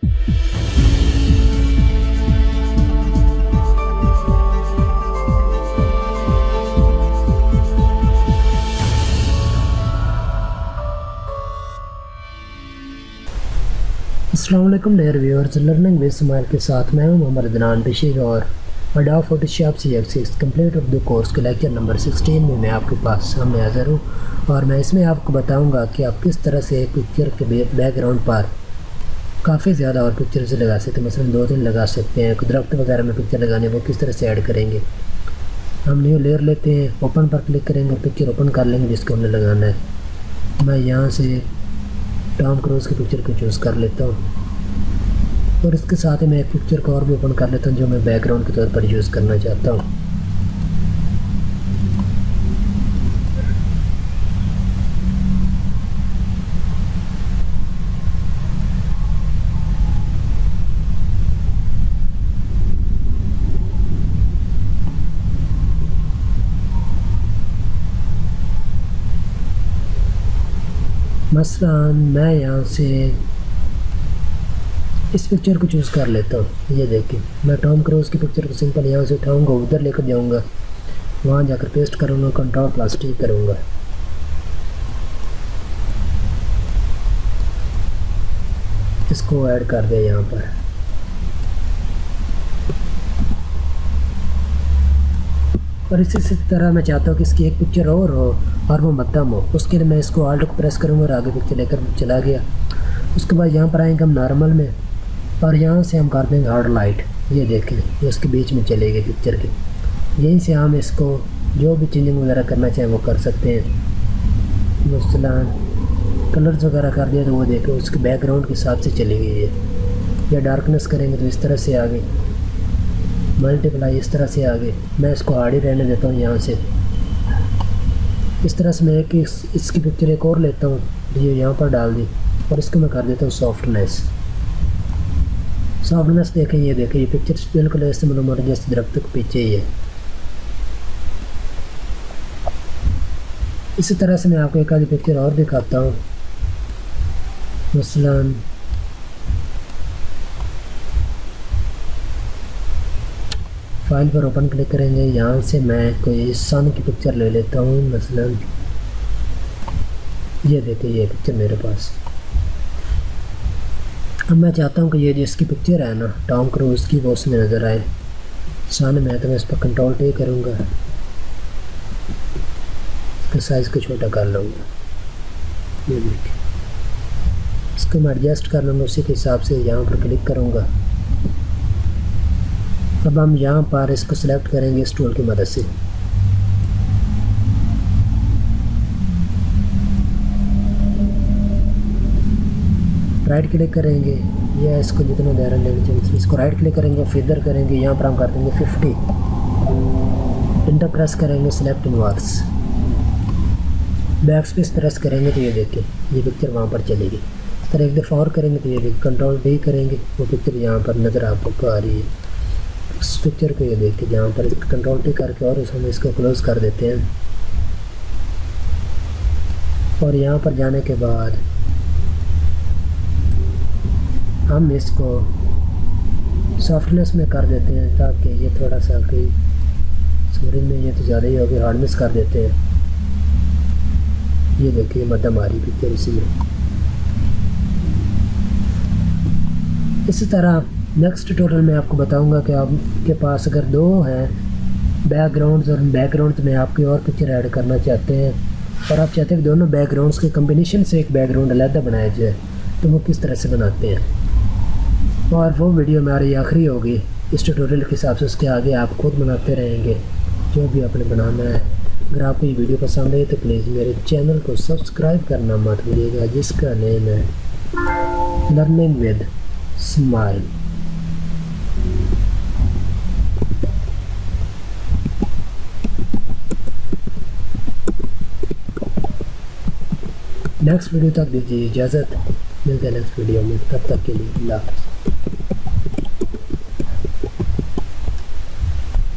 अस्सलाम वालेकुम dear viewers, learning with smile के साथ मैं हूं मोहम्मद अदनान बशीर और adobe photoshop CX6 complete of the course के लेक्चर नंबर 16 में मैं आपके पास सामने हाज़िर हूं और मैं इसमें आपको बताऊंगा कि आप किस तरह से एक पिक्चर के बैकग्राउंड पर काफ़ी ज़्यादा और पिक्चर्स लगा सकते हैं। मसलन 2-3 लगा सकते हैं। दरख्त वगैरह में पिक्चर लगाने वो किस तरह से ऐड करेंगे। हम न्यू लेयर लेते हैं, ओपन पर क्लिक करेंगे, पिक्चर ओपन कर लेंगे जिसको हमने लगाना है। मैं यहाँ से टॉम क्रूज़ की पिक्चर को चूज़ कर लेता हूँ और इसके साथ ही मैं एक पिक्चर को और भी ओपन कर लेता हूँ जो मैं बैकग्राउंड के तौर पर यूज़ करना चाहता हूँ। मसलन मैं यहाँ से इस पिक्चर को चूज़ कर लेता हूँ। ये देखिए, मैं टॉम क्रूज़ की पिक्चर को सिंपल यहाँ से उठाऊँगा, उधर लेकर जाऊँगा, वहाँ जाकर पेस्ट करूँगा, Ctrl+T करूँगा। इसको ऐड कर दे यहाँ पर। और इसी तरह मैं चाहता हूँ कि इसकी एक पिक्चर और हो और वो मध्यम हो। उसके लिए मैं इसको ऑल्ट को प्रेस करूँगा और आगे पिक्चर लेकर चला गया। उसके बाद यहाँ पर आएंगे हम नॉर्मल में और यहाँ से हम कर देंगे हार्ड लाइट। ये देखें, ये उसके बीच में चले गए पिक्चर के। यहीं से हम इसको जो भी चेंजिंग वगैरह करना चाहें वो कर सकते हैं। मसलन कलर्स वगैरह कर दिया तो वो देखें उसके बैकग्राउंड के हिसाब से चली गई है। या डार्कनेस करेंगे तो इस तरह से आगे, मल्टीप्लाई इस तरह से आगे। मैं इसको हार्ड ही रहने देता हूँ यहाँ से। इस तरह से मैं एक इसकी पिक्चर एक और लेता हूँ, ये यहाँ पर डाल दी और इसको मैं कर देता हूँ सॉफ्टनेस। सॉफ्टनेस देखें, ये देखें, ये पिक्चर बिल्कुल ऐसे मालूम हो रहा है जैसे दरख्त के पीछे ही है। इसी तरह से मैं आपको एक आधी पिक्चर और दिखाता हूँ। मसलन फाइल पर ओपन क्लिक करेंगे, यहाँ से मैं कोई सन की पिक्चर ले लेता हूँ। मसलन ये देखिए, ये पिक्चर मेरे पास। अब मैं चाहता हूँ कि ये जिसकी पिक्चर है ना टॉम क्रूज़ की वो उसमें नज़र आए। सन में तो मैं इस पर Ctrl+T करूँगा, इसका साइज़ को छोटा कर लूँगा। ये देखिए, इसको मैं एडजस्ट कर लूँगा, उसी के हिसाब से यहाँ पर क्लिक करूँगा। अब हम यहाँ पर इसको सिलेक्ट करेंगे इस टूल की मदद से। राइट क्लिक करेंगे या इसको जितना दायरा लेना चाहिए इसको राइट क्लिक करेंगे, फिदर करेंगे, यहाँ पर हम कर देंगे 50। इंटर प्रेस करेंगे, select inverse, back space press करेंगे तो ये देखिए ये पिक्चर वहाँ पर चलेगी। इस तरह एक दफ़ा और करेंगे तो ये देखिए Ctrl+D करेंगे, वो पिक्चर यहाँ पर नज़र आपको आ रही है। इस पिक्चर को ये देखिए जहाँ पर Ctrl+T करके और हम इसको क्लोज़ कर देते हैं। और यहाँ पर जाने के बाद हम इसको सॉफ्टनेस में कर देते हैं ताकि ये थोड़ा सा कि सूरज में ये तो ज़्यादा ही होगी, हार्डनेस कर देते हैं। ये देखिए मध्यम आ रही पिक्चर इसी में। इसी तरह नेक्स्ट ट्यूटोरियल में आपको बताऊंगा कि आपके पास अगर 2 हैं बैकग्राउंड्स और बैकग्राउंड में आपकी और पिक्चर ऐड करना चाहते हैं और आप चाहते हैं कि दोनों बैकग्राउंड्स के कम्बिनेशन से एक बैकग्राउंड अलग बनाया जाए तो वो किस तरह से बनाते हैं। और वो वीडियो हमारी आखिरी होगी इस ट्यूटोरियल के हिसाब से। उसके आगे आप खुद बनाते रहेंगे जो भी आपने बनाना है। अगर आपको ये वीडियो पसंद है तो प्लीज़ मेरे चैनल को सब्सक्राइब करना मत भूलिएगा जिसका नेम है learning with smile. Next video तक दीजिए इजाज़त, मिलते हैं नेक्स्ट वीडियो में। तब तक के लिए अल्लाह हाफ़िज़।